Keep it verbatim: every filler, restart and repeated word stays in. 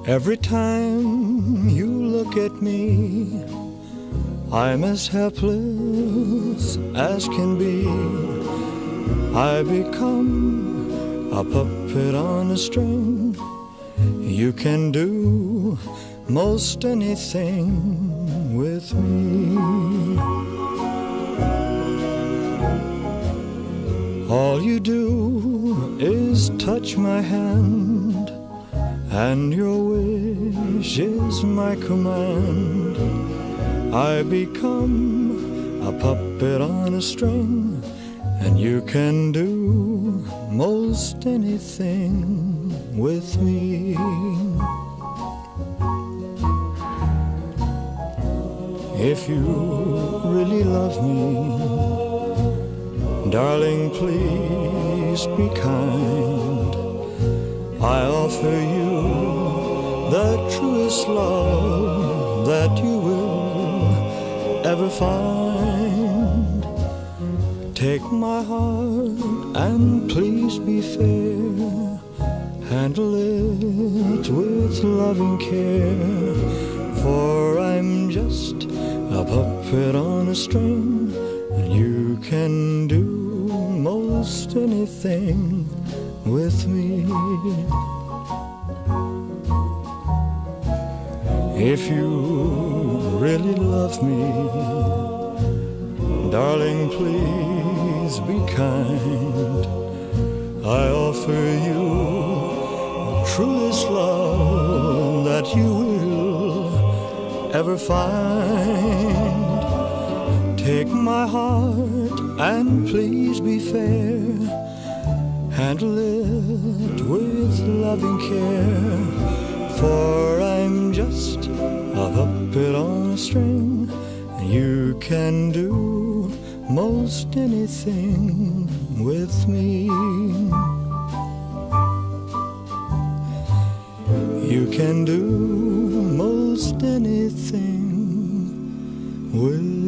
Every time you look at me, I'm as helpless as can be. I become a puppet on a string. You can do most anything with me. All you do is touch my hand, and your wish is my command. I become a puppet on a string, and you can do most anything with me. If you really love me, darling, please be kind. I offer you the truest love that you will ever find. Take my heart and please be fair. Handle it with loving care. For I'm just a puppet on a string, and you can do most anything with me. If you really love me, darling, please be kind. I offer you the truest love that you will ever find. Take my heart and please be fair. Handle it with loving care. For I'm just a puppet on a string, and you can do most anything with me. You can do most anything with me.